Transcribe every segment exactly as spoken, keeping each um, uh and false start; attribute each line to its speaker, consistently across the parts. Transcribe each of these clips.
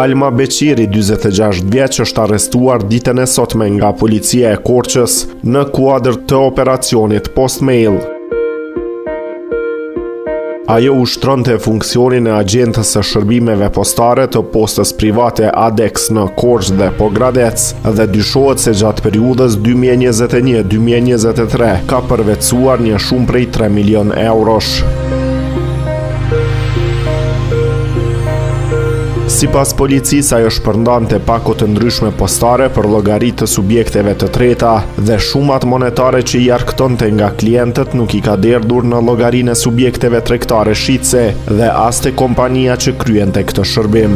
Speaker 1: Alma Beqiri, dyzet e gjashtë vjeç, është arrestuar ditën e sotme nga policia e Korçës në kuadër të operacionit Postmail. Ajo ushtronte funksionin e agjentës së shërbimeve postare të postës private Adex në Korçë dhe Pogradec dhe dyshohet se gjatë periudhës dy mijë e njëzet e një dy mijë e njëzet e tre ka përvetësuar një shumë prej tre milion eurosh. Sipas policisë, ajo shpërndante pako të ndryshme postare për llogari të subjekteve të treta dhe shumat monetare që i arktonte nga klientët nuk i ka derdhur në llogarinë e subjekteve tregtare shitse dhe as te kompania që kryente këtë shërbim.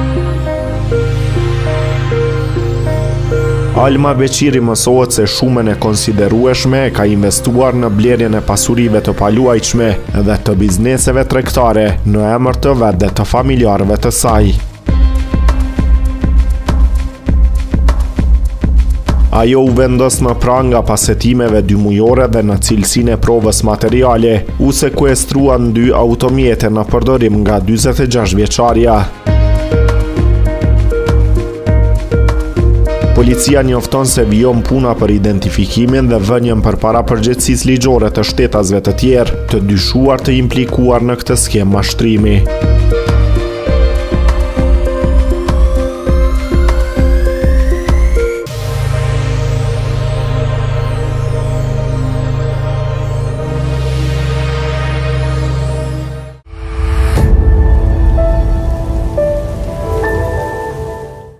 Speaker 1: Alma Beqiri mësohet se shumën e konsiderueshme ka investuar në blerjen e pasurive të paluajtshme dhe të bizneseve tregtare në emër të vet dhe të familjarëve të saj. Ajo u vendos në pranga pasetimeve dy mujore dhe në cilësinë e provës materiale, u sekuestruan dy automjete në përdorim nga dyzet e gjashtë vjeçaria. Policia njofton se vijon puna për identifikimin dhe vënien përpara përgjegjësisë ligjore të shtetasve të tjerë të dyshuar të implikuar në këtë skemë mashtrimi.